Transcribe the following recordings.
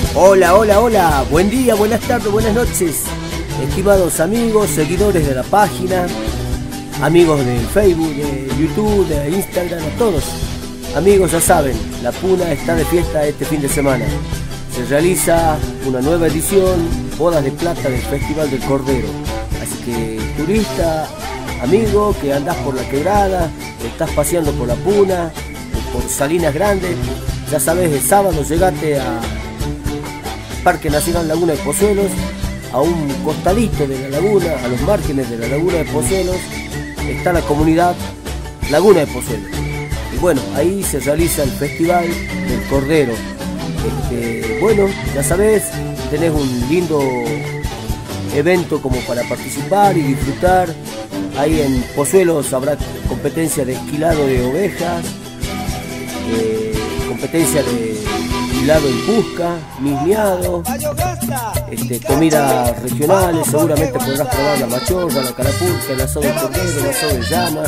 Hola, hola, hola, buen día, buenas tardes, buenas noches, estimados amigos, seguidores de la página, amigos de Facebook, de YouTube, de Instagram, a todos. Amigos, ya saben, la Puna está de fiesta este fin de semana. Se realiza una nueva edición, Bodas de Plata del Festival del Cordero. Así que, turista, amigo, que andás por la quebrada, estás paseando por la Puna, por Salinas Grandes, ya sabés, el sábado llegate a Parque Nacional Laguna de Pozuelos, a un costadito de la laguna, a los márgenes de la Laguna de Pozuelos, está la comunidad Laguna de Pozuelos. Y bueno, ahí se realiza el Festival del Cordero. Bueno, ya sabés, tenés un lindo evento como para participar y disfrutar. Ahí en Pozuelos habrá competencia de esquilado de ovejas, competencia de hilado en Cusca, mismiado, comidas regionales, seguramente podrás probar la machorra, la carapulca, el asado de cordero, el asado de llama,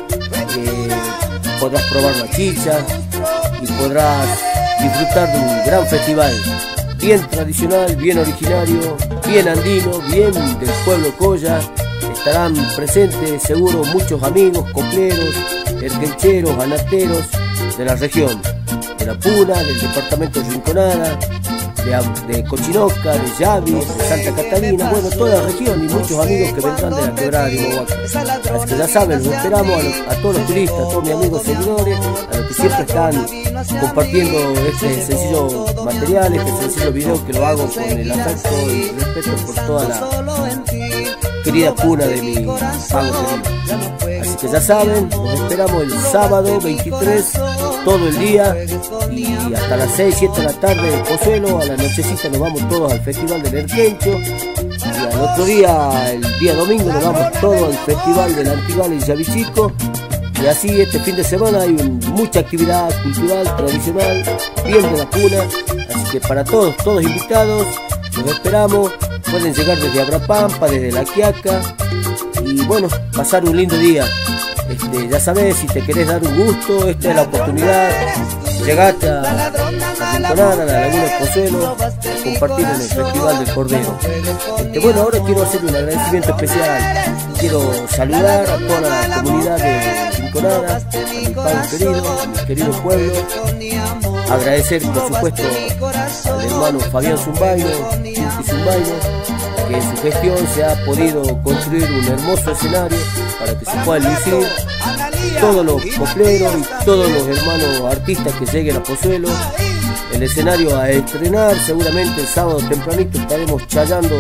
podrás probar la chicha y podrás disfrutar de un gran festival, bien tradicional, bien originario, bien andino, bien del pueblo Colla. Estarán presentes seguro muchos amigos, copleros, erquencheros, anateros de la región, de la Puna, del departamento de Rinconada, de Cochinoca, de Yavi, de Santa Catalina, bueno, toda la región, y muchos amigos que vendrán de la quebrada de Imohuaca. Así que ya saben, los esperamos a todos los turistas, a todos mis amigos seguidores, a los que siempre están compartiendo este sencillo material, este sencillo video, que lo hago con el afecto y respeto por toda la querida Puna de mi pago querido. Así que ya saben, los esperamos el sábado 23, todo el día, y hasta las 6, 7 de la tarde de Pozuelo. A la nochecita nos vamos todos al Festival del Erquencho, y al otro día, el día domingo, nos vamos todos al Festival del Antigal y Yavichico. Y así este fin de semana hay mucha actividad cultural, tradicional, bien de la Puna. Así que para todos invitados, los esperamos. Pueden llegar desde Abrapampa, desde La Quiaca, y bueno, pasar un lindo día. Ya sabés, si te querés dar un gusto, esta es la oportunidad. Llegate a Rinconada, a la Laguna de Pozuelos, a compartir en el Festival del Cordero. Bueno, ahora quiero hacer un agradecimiento especial. Quiero saludar a toda la comunidad de Rinconada, a mi pago querido, a mi querido pueblo. Agradecer, por supuesto, al hermano Fabián Zumbaino, que en su gestión se ha podido construir un hermoso escenario para que se puedan lucir todos los copleros y todos los hermanos artistas que lleguen a Pozuelo. El escenario a estrenar, seguramente el sábado tempranito estaremos chayando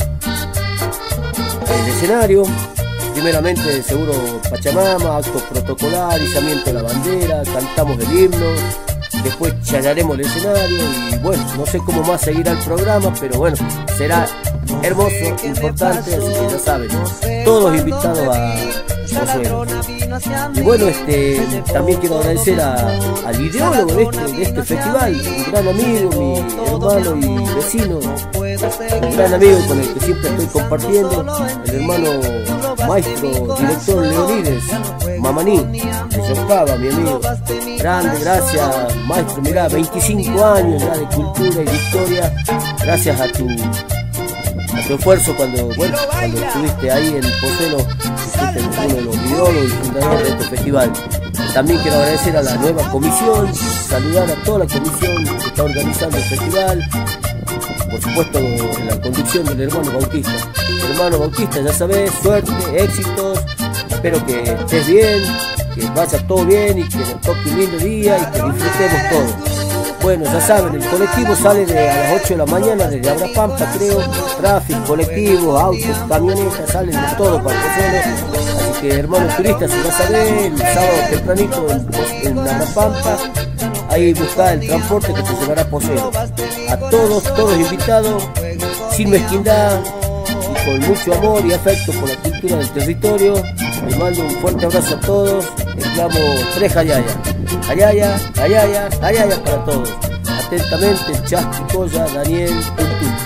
el escenario. Primeramente seguro Pachamama, acto protocolar, izamiento de la bandera, cantamos el himno, después chayaremos el escenario y bueno, no sé cómo más seguirá el programa, pero bueno, será hermoso, importante, así que ya saben, todos invitados a Pozuelo. Y bueno, también quiero agradecer al ideólogo de este festival, un gran amigo, mi hermano y vecino, un gran amigo con el que siempre estoy compartiendo, el hermano maestro, director Leonides Mamaní, de Yocaba, mi amigo. Grande, gracias maestro, mirá, 25 años ya de cultura y de historia, gracias a tu esfuerzo cuando estuviste ahí en Pozuelo, fuiste uno de los ideólogos y fundadores de este festival. También quiero agradecer a la nueva comisión, saludar a toda la comisión que está organizando el festival, por supuesto en la conducción del hermano Bautista. Hermano Bautista, ya sabes, suerte, éxitos, espero que estés bien, que vaya todo bien y que nos toque un lindo día y que disfrutemos todos. Bueno, ya saben, el colectivo sale a las 8 de la mañana desde Abrapampa, creo, tráfico, colectivos, autos, camionetas, salen de todo para Pozuelo. Así que hermanos turistas, si ya saben, el sábado tempranito en Abrapampa, ahí busca el transporte que te llevará a Pozuelo. A todos invitados, sin mezquindad y con mucho amor y afecto por la cultura del territorio. Les mando un fuerte abrazo a todos, exclamo 3 jayayas. Jayaya, jayaya, jayaya para todos. Atentamente, Chasqui Colla, Daniel, Puntu.